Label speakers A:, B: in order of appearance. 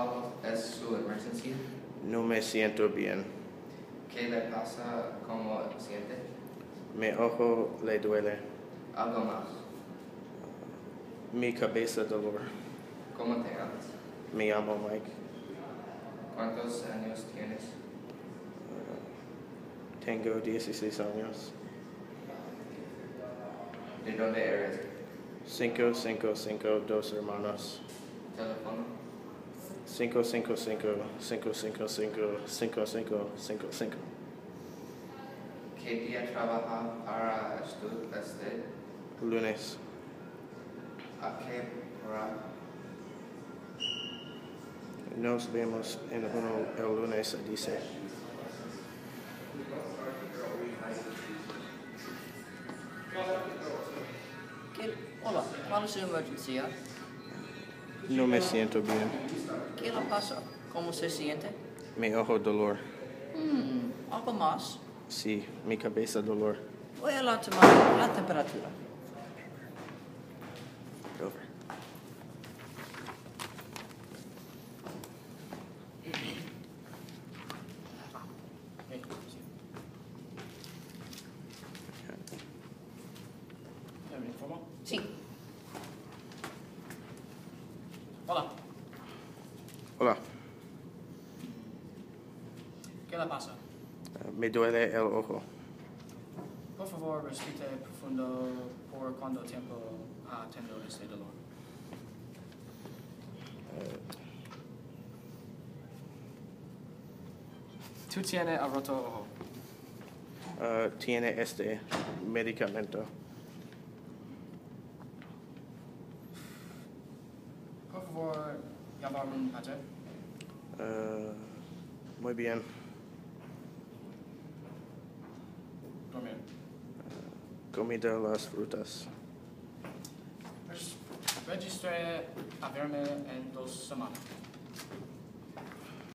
A: ¿Cuál es su emergencia?
B: No me siento bien.
A: ¿Qué le pasa? ¿Cómo siente?
B: Mi ojo le duele.
A: ¿Algo más?
B: Mi cabeza dolor.
A: ¿Cómo te llamas?
B: Me llamo Mike.
A: ¿Cuántos años tienes?
B: Tengo 16 años.
A: ¿De dónde eres?
B: 555 hermanos.
A: ¿Teléfono?
B: 555-555-5555.
A: ¿Qué día trabaja para usted?
B: Lunes.
A: ¿A qué hora?
B: Nos vemos el lunes, dice.
C: Hola, ¿cuál es su emergencia?
B: No me siento bien.
C: ¿Qué le pasa? ¿Cómo se siente?
B: Mi ojo dolor.
C: ¿Algo más?
B: Sí, mi cabeza dolor.
C: Voy a tomar la temperatura.
B: Over.
C: Sí. Hola,
B: Hola.
C: ¿qué le pasa?
B: Me duele el ojo.
C: Por favor, respire profundo. ¿Por cuánto tiempo ha tenido este dolor? ¿Tú tienes el roto ojo?
B: Tiene este medicamento.
C: Por favor, llamar un padre.
B: Muy bien.
C: Dormir.
B: Comida las frutas.
C: Registre a verme en 2 semanas.